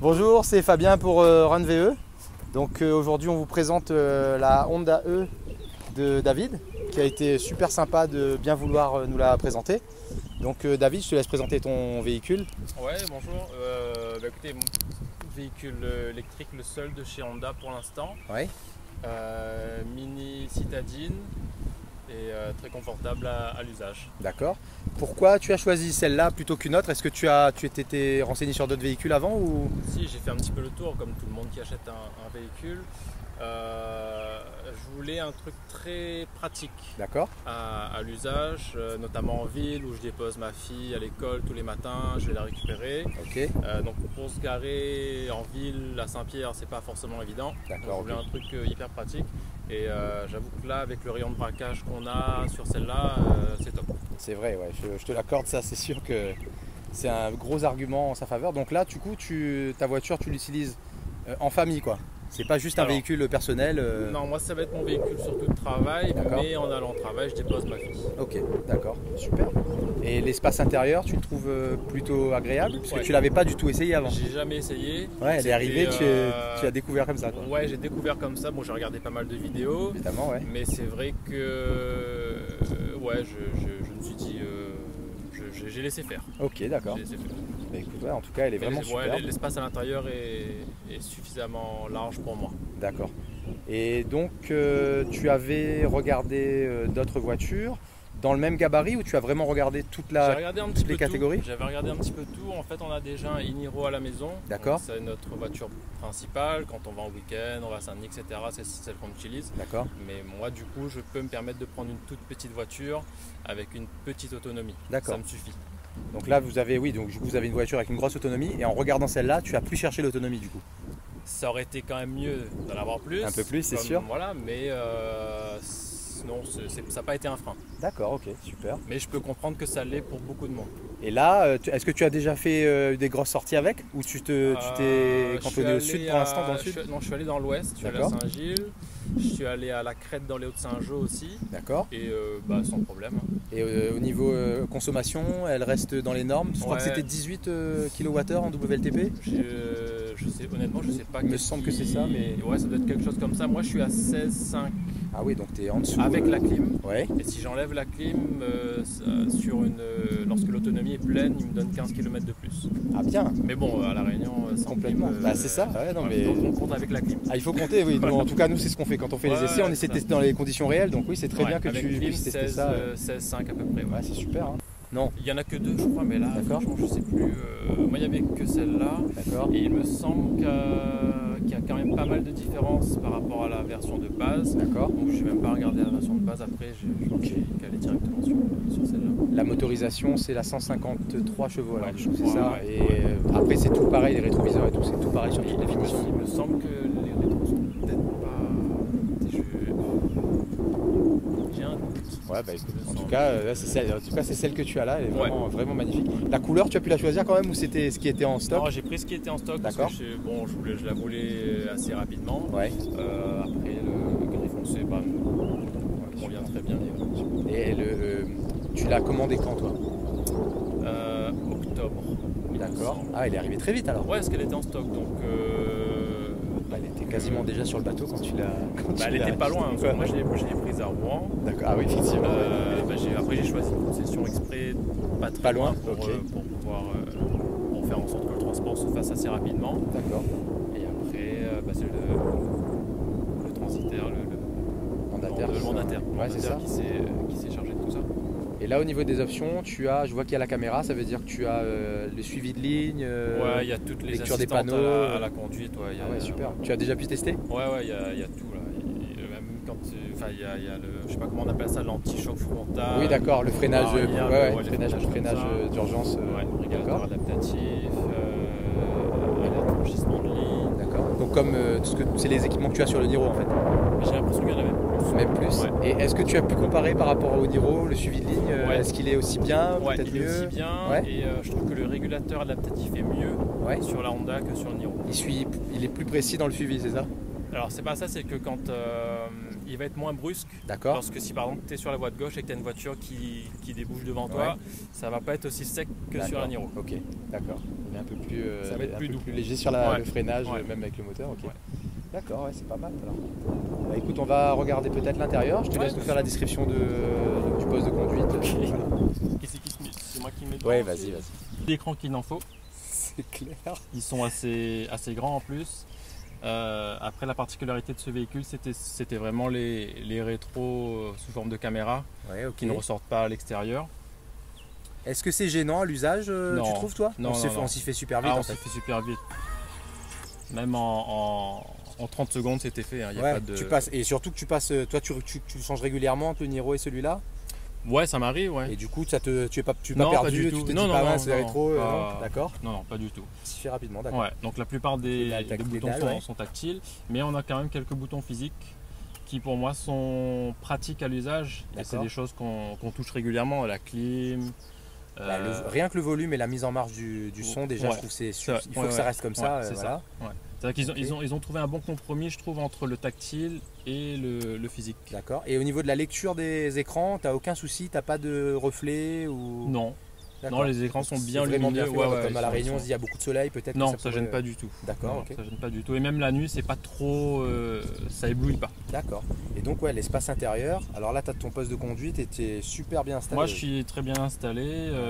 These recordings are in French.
Bonjour, c'est Fabien pour RunVE. Donc aujourd'hui on vous présente la Honda E de David qui a été super sympa de bien vouloir nous la présenter. Donc David, je te laisse présenter ton véhicule. Ouais, bonjour. Écoutez, mon véhicule électrique, le seul de chez Honda pour l'instant. Ouais. Mini citadine et très confortable à l'usage. D'accord. Pourquoi tu as choisi celle-là plutôt qu'une autre? Est-ce que tu t'étais renseigné sur d'autres véhicules avant ou... Si, j'ai fait un petit peu le tour comme tout le monde qui achète un véhicule. Je voulais un truc très pratique à l'usage, notamment en ville où je dépose ma fille à l'école tous les matins, je vais la récupérer. Okay. Donc pour se garer en ville à Saint-Pierre, c'est pas forcément évident. Je voulais un truc hyper pratique et j'avoue que là, avec le rayon de braquage qu'on a sur celle-là, c'est top. C'est vrai, ouais, je te l'accorde, ça c'est sûr que c'est un gros argument en sa faveur. Donc là, du coup, ta voiture, tu l'utilises en famille, quoi. C'est pas juste un véhicule personnel. Non, moi ça va être mon véhicule surtout de travail, mais en allant au travail, je dépose ma fille. Ok, d'accord, super. Et l'espace intérieur, tu le trouves plutôt agréable? Parce que tu l'avais pas du tout essayé avant. J'ai jamais essayé. Ouais, elle est arrivée, tu as découvert comme ça, quoi. Ouais, j'ai découvert comme ça. Bon, j'ai regardé pas mal de vidéos. Évidemment, ouais. Mais c'est vrai que ouais, je me suis dit, j'ai laissé faire. Ok, d'accord. Mais écoute, ouais, en tout cas, elle est vraiment super. L'espace à l'intérieur est suffisamment large pour moi. D'accord. Et donc, tu avais regardé d'autres voitures dans le même gabarit ou tu as vraiment regardé toutes les catégories? J'avais regardé un petit peu tout. En fait, on a déjà un e-Niro à la maison. D'accord. C'est notre voiture principale. Quand on va en week-end, on va à Saint-Denis, etc. C'est celle qu'on utilise. D'accord. Mais moi, du coup, je peux me permettre de prendre une toute petite voiture avec une petite autonomie. D'accord. Ça me suffit. Donc là, vous avez une voiture avec une grosse autonomie et en regardant celle-là, tu as plus cherché l'autonomie du coup. Ça aurait été quand même mieux d'en avoir plus. Un peu plus, c'est sûr. Voilà, mais non, ça n'a pas été un frein. D'accord, ok, super. Mais je peux comprendre que ça l'est pour beaucoup de monde. Et là, est-ce que tu as déjà fait des grosses sorties avec ou tu t'es cantonné au sud pour l'instant, dans le sud? Non, je suis allé dans l'ouest, je suis allé à Saint-Gilles, je suis allé à la Crête dans les Hauts-de-Saint-Jean aussi. D'accord. Et sans problème. Et au niveau consommation, elle reste dans les normes? Je crois que c'était 18 kWh en WLTP. Honnêtement, je sais pas. Il me semble que c'est ça, mais... Ouais, ça doit être quelque chose comme ça. Moi, je suis à 16,5. Ah oui, donc tu es en dessous. Avec la clim. Ouais. Et si j'enlève la clim, lorsque l'autonomie est pleine, il me donne 15 km de plus. Ah bien. Mais bon, à La Réunion, complètement. C'est ça. Ouais, non, mais... Donc on compte avec la clim. Ah, il faut compter, oui. Nous, en tout cas, nous, c'est ce qu'on fait. Quand on fait les essais, on essaie de tester dans les conditions réelles. Donc oui, c'est très bien que tu puisses tester ça. 16,5 à peu près. Ouais, c'est super. Hein. Non. Il n'y en a que deux, je crois, mais là, franchement, je sais plus. Moi, il n'y avait que celle-là. D'accord. Et il me semble qu'il y a quand même pas mal de différences par rapport à la version de base. D'accord. Donc, je n'ai même pas regardé la version de base. Après, je me suis calé directement sur celle-là. La motorisation, c'est la 153 chevaux. Alors, je crois, c'est ça. Ouais. Et après, c'est tout pareil, les rétroviseurs et tout, c'est tout pareil sur toutes les finitions. Il me semble que les rétros sont peut-être pas. J'ai un doute. Ouais, bah écoute, en tout cas, c'est celle que tu as là, elle est vraiment magnifique. La couleur, tu as pu la choisir quand même ou c'était ce qui était en stock? Non, j'ai pris ce qui était en stock parce que je la voulais assez rapidement. Ouais. Après, le gris foncé me convient très bien. Et tu l'as commandé quand, toi? Octobre. D'accord. Ah, elle est arrivée très vite alors? Ouais, parce qu'elle était en stock, donc... elle était quasiment déjà sur le bateau quand tu l'as... elle était pas loin, moi je l'ai prise à Rouen. D'accord, ah oui, effectivement. Après j'ai choisi une concession exprès pas loin pour pouvoir faire en sorte que le transport se fasse assez rapidement. D'accord. Et après c'est le transitaire, le mandataire qui s'est chargé de tout ça. Et là au niveau des options, je vois qu'il y a la caméra, ça veut dire que tu as le suivi de ligne, ouais, il y a toutes les lecture des panneaux à la conduite. Ouais, super. Tu as déjà pu tester? Ouais, il y a tout là. Même quand il y a le, je sais pas comment on appelle ça, l'anti-choc frontal. Oui, d'accord, le freinage, freinage d'urgence. Régulateur adaptatif, l'élargissement de ligne. D'accord. Donc comme c'est les équipements que tu as sur le Niro en fait. J'ai l'impression qu'il y en avait même plus. Ouais. Et est-ce que tu as pu comparer par rapport au Niro, le suivi de ligne? Est-ce qu'il est aussi bien? Peut-être mieux? Aussi bien. Et je trouve que le régulateur adaptatif est mieux sur la Honda que sur le Niro. Il est plus précis dans le suivi, c'est ça? Alors c'est pas ça, c'est que quand il va être moins brusque. D'accord. Lorsque si par exemple tu es sur la voie de gauche et que tu as une voiture qui débouche devant toi, ça va pas être aussi sec que sur un Niro. Ok, d'accord. Et un peu plus, ça va être plus doux. Plus léger sur le freinage, même avec le moteur. Ok. Ouais. D'accord, ouais, c'est pas mal. Alors. Bah, écoute, on va regarder peut-être l'intérieur. Je te laisse nous faire la description du poste de conduite. Okay. Voilà. Qu'est-ce qui se met? C'est moi qui mets. Ouais, vas-y. L'écran qu'il en faut. C'est clair. Ils sont assez grands en plus. Après, la particularité de ce véhicule, c'était vraiment les rétros sous forme de caméra qui ne ressortent pas à l'extérieur. Est-ce que c'est gênant à l'usage, tu trouves toi? Non, on s'y fait super vite. On s'y fait super vite. Même en 30 secondes, c'était fait. Hein. Y a pas de... tu passes, et surtout que tu passes, toi tu changes régulièrement entre le Niro et celui-là? Ouais, ça m'arrive, ouais. Et du coup, tu es pas perdu, pas du tout. Tu te dis pas c'est rétro, d'accord? Non, pas du tout. Ça fait rapidement, d'accord. Ouais, donc la plupart des boutons sont tactiles, mais on a quand même quelques boutons physiques qui pour moi sont pratiques à l'usage. Et c'est des choses qu'on touche régulièrement, la clim. Rien que le volume et la mise en marche du son, déjà, je trouve il faut que ça reste comme ça. Voilà. C'est vrai qu'ils ont trouvé un bon compromis, je trouve, entre le tactile et le physique. D'accord. Et au niveau de la lecture des écrans, tu n'as aucun souci, tu n'as pas de reflets ou... Non. Non, les écrans sont bien lumineux. Comme à La Réunion, il y a beaucoup de soleil, peut-être. Non, ça gêne pas du tout. D'accord, ça gêne pas du tout. Et même la nuit, c'est pas trop, ça éblouit pas. D'accord. Et donc l'espace intérieur. Alors là, tu as ton poste de conduite et tu es super bien installé. Moi, je suis très bien installé.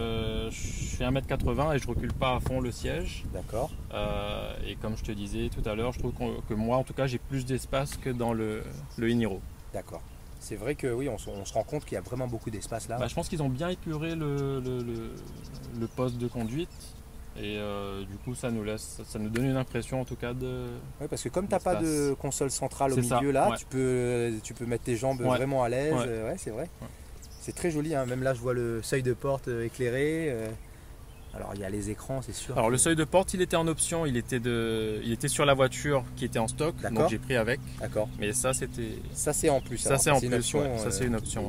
Je fais 1m80 et je recule pas à fond le siège. D'accord. Et comme je te disais tout à l'heure, je trouve que moi, en tout cas, j'ai plus d'espace que dans le e-Niro. D'accord. C'est vrai que oui, on se rend compte qu'il y a vraiment beaucoup d'espace là. Je pense qu'ils ont bien épuré le poste de conduite et du coup ça nous donne une impression en tout cas de... Oui, parce que comme tu n'as pas de console centrale au milieu là, tu peux mettre tes jambes vraiment à l'aise. Ouais, c'est vrai. Ouais. C'est très joli, hein. Même là je vois le seuil de porte éclairé. Alors il y a les écrans, c'est sûr. Alors le seuil de porte, il était en option, il était sur la voiture qui était en stock, donc j'ai pris avec. D'accord. Mais ça c'était. Ça c'est en plus. Ça c'est en plus. Ça c'est une option.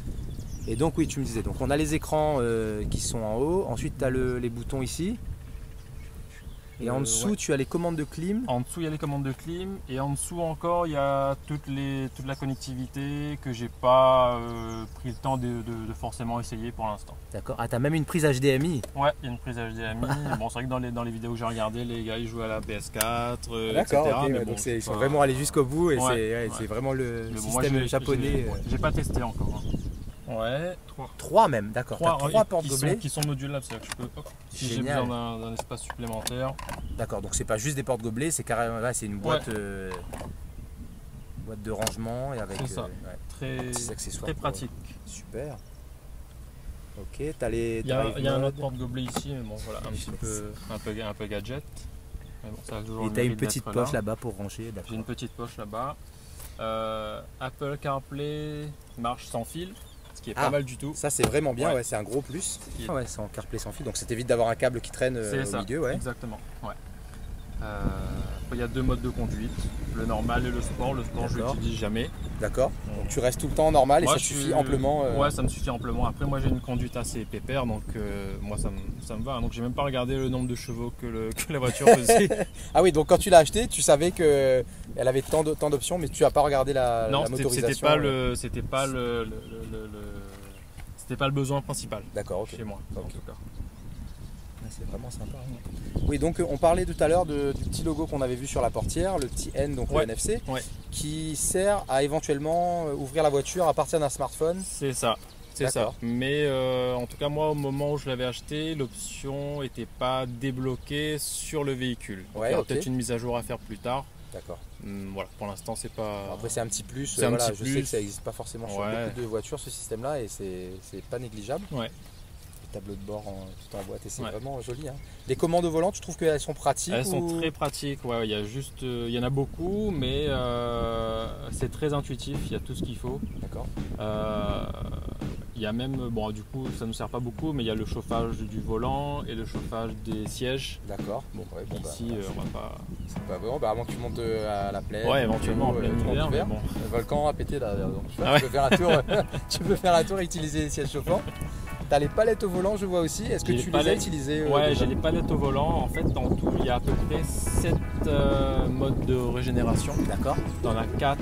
Et donc oui, tu me disais, donc on a les écrans qui sont en haut. Ensuite tu as les boutons ici. Et en dessous, tu as les commandes de clim. En dessous, il y a les commandes de clim. Et en dessous encore, il y a toute la connectivité que j'ai pas pris le temps de forcément essayer pour l'instant. D'accord. Ah, tu as même une prise HDMI. Ouais, il y a une prise HDMI. Bon, c'est vrai que dans les vidéos que j'ai regardées, les gars ils jouaient à la PS4, d'accord, etc. Okay, donc ils sont vraiment allés jusqu'au bout et c'est vraiment le système japonais. J'ai pas testé encore. Hein. Ouais, 3 même, d'accord. 3 portes gobelets qui sont modulables, c'est-à-dire que je peux, si j'ai besoin d'un espace supplémentaire. D'accord, donc c'est pas juste des portes gobelets, c'est carrément c'est une boîte, boîte de rangement et avec petits accessoires. Très pratique. Super. Ok, t'as les. Il y a un autre porte gobelet ici, mais bon voilà, un peu gadget. Mais bon, et t'as une petite poche là-bas pour ranger. J'ai une petite poche là-bas. Apple CarPlay marche sans fil. Ce qui est pas mal du tout. Ça c'est vraiment bien, c'est un gros plus. C'est en CarPlay sans fil, donc ça t'évite d'avoir un câble qui traîne au milieu. Exactement. Il y a 2 modes de conduite, le normal et le sport. Le sport je l'utilise jamais. D'accord. Donc tu restes tout le temps en normal et ça suffit amplement. Ouais, ça me suffit amplement. Après moi j'ai une conduite assez pépère, donc moi ça me va. Donc j'ai même pas regardé le nombre de chevaux que la voiture faisait. Ah oui, donc quand tu l'as acheté, tu savais qu'elle avait tant d'options, mais tu n'as pas regardé la motorisation. Non, c'était pas le besoin principal. D'accord, chez moi en tout cas. C'est vraiment sympa. Oui, donc on parlait tout à l'heure du petit logo qu'on avait vu sur la portière, le petit N, donc le NFC, qui sert à éventuellement ouvrir la voiture à partir d'un smartphone. C'est ça. C'est ça. Mais en tout cas, moi, au moment où je l'avais acheté, l'option n'était pas débloquée sur le véhicule. Il y aura peut-être une mise à jour à faire plus tard. D'accord. Voilà, pour l'instant, c'est pas. Après, c'est un petit plus. Je sais que ça n'existe pas forcément sur beaucoup de voitures, ce système-là, et c'est pas négligeable. Tableau de bord tout en boîte et c'est vraiment joli. Hein. Les commandes au volant, tu trouves qu'elles sont pratiques? Elles sont très pratiques, il y en a beaucoup, mais c'est très intuitif, il y a tout ce qu'il faut. D'accord. Il y a même, bon du coup ça ne nous sert pas beaucoup, mais il y a le chauffage du volant et le chauffage des sièges. D'accord. Ici on va pas... C'est pas bon, avant que tu montes à la plaine. Ouais, éventuellement en plein hiver. Bon. Le volcan a pété là, donc tu peux faire un tour, tu peux faire un tour et utiliser les sièges chauffants. Tu as les palettes au volant, je vois aussi. Est-ce que tu les as utilisées? Ouais, j'ai les palettes au volant. En fait, dans tout, il y a à peu près 7 modes de régénération. D'accord. Tu en as 4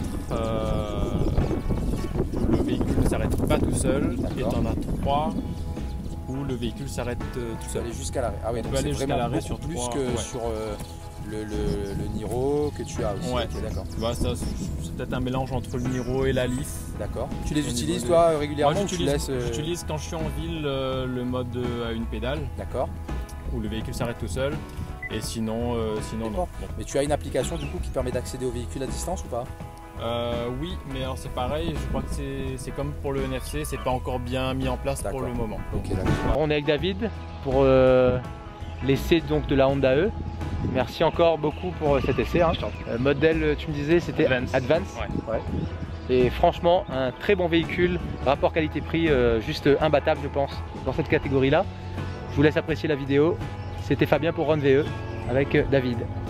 où le véhicule ne s'arrête pas tout seul. Et tu en as 3 où le véhicule s'arrête tout seul. Aller jusqu'à l'arrêt. Ah ouais, donc c'est vraiment l'arrêt beaucoup sur plus 3, que sur le Niro que tu as aussi. Ouais. Okay, d'accord. Bah, c'est peut-être un mélange entre le Niro et la Leaf. D'accord. Tu les utilises toi régulièrement? Moi, j'utilise quand je suis en ville le mode à une pédale. D'accord. Où le véhicule s'arrête tout seul. Et sinon non. Bon. Mais tu as une application du coup qui permet d'accéder au véhicule à distance ou pas? Oui, mais alors c'est pareil, je crois que c'est comme pour le NFC, c'est pas encore bien mis en place pour le moment. Ok, d'accord. On est avec David pour l'essai donc de la Honda E. Merci encore beaucoup pour cet essai. Hein. Modèle, tu me disais, c'était Advance. Ouais. Et franchement, un très bon véhicule, rapport qualité-prix juste imbattable, je pense, dans cette catégorie-là. Je vous laisse apprécier la vidéo. C'était Fabien pour Run VE avec David.